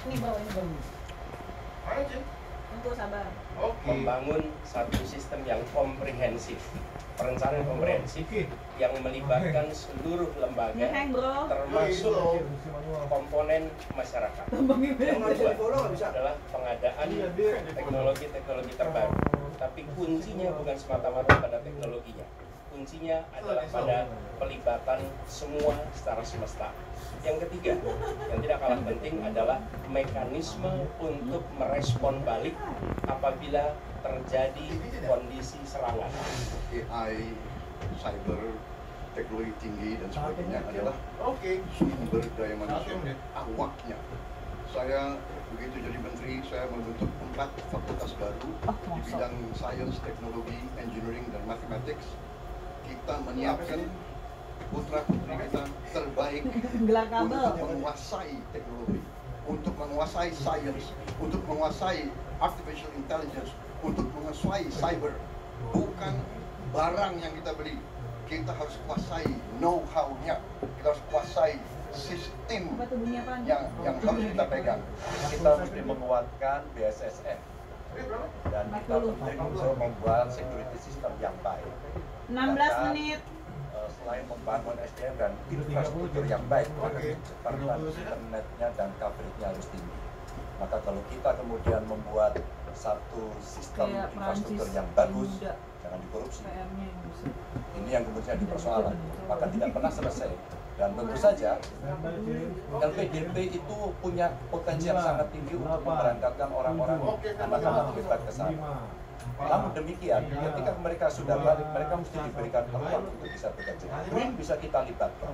Ini bro, ini bro. Tunggu sabar. Membangun satu sistem yang komprehensif, perencanaan komprehensif yang melibatkan seluruh lembaga, termasuk komponen masyarakat. Yang kedua adalah pengadaan teknologi-teknologi terbaru. Tapi kuncinya bukan semata-mata pada teknologinya. Kuncinya adalah pada pelibatan semua secara semesta. Yang ketiga, yang tidak kalah penting adalah mekanisme untuk merespon balik apabila terjadi kondisi serangan. AI, cyber, teknologi tinggi dan sebagainya adalah sumber daya manusia awaknya. Saya begitu jadi menteri, saya membentuk 4 fakultas baru di bidang sains, teknologi, engineering, dan mathematics. Kita menyiapkan putra-putri kita terbaik untuk menguasai teknologi, untuk menguasai sains, untuk menguasai artificial intelligence, untuk menguasai cyber. Bukan barang yang kita beli, kita harus kuasai know-how-nya, kita harus kuasai sistem yang harus kita pegang. Kita mesti menguatkan BSSN dan kita penting untuk membuat security system yang baik. 16 menit. Selain membangun SDM dan infrastruktur yang baik, maka kecepatan internetnya dan coveragenya harus tinggi. Maka kalau kita kemudian membuat satu sistem infrastruktur yang bagus, jangan dikorupsi. Ini yang kemudian dipersoalkan, maka tidak pernah selesai. Dan tentu saja LPDP itu punya potensi yang sangat tinggi untuk memberangkatkan orang-orang anak-anak kita ke sana. Namun demikian, ketika mereka sudah balik, mereka mesti diberikan peluang untuk bisa bekerja. BRIN bisa kita libatkan.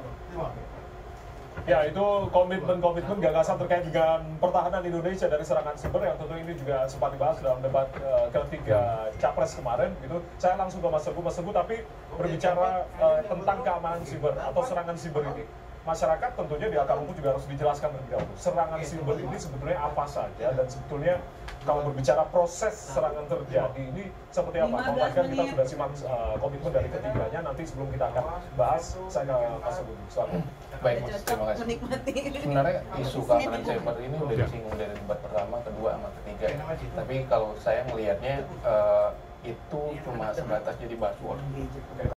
Ya, itu komitmen gagasan terkait dengan pertahanan Indonesia dari serangan siber yang tentu ini juga sempat dibahas dalam debat ketiga Capres kemarin. Gitu. Saya langsung ke Mas Teguh, tapi berbicara tentang keamanan siber atau serangan siber ini. Masyarakat tentunya di akar rumput juga harus dijelaskan terlebih dahulu. Serangan siber ini sebetulnya apa saja dan sebetulnya kalau berbicara proses serangan terjadi ini seperti apa? Kalau kan kita sudah simak komitmen dari ketiganya, nanti sebelum kita akan bahas, saya ke Mas Teguh. Selamat. Baik Mas, terima kasih. Sebenarnya isu keamanan cyber ini udah disinggung dari debat pertama, kedua, sama ketiga. Tapi kalau saya melihatnya itu cuma sebatas jadi buzzword.